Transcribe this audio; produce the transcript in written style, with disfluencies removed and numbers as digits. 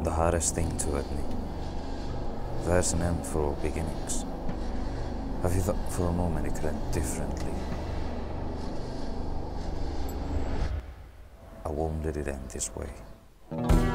the hardest thing to admit. There's an end for all beginnings. Have you thought for a moment it could end differently? I won't let it end this way.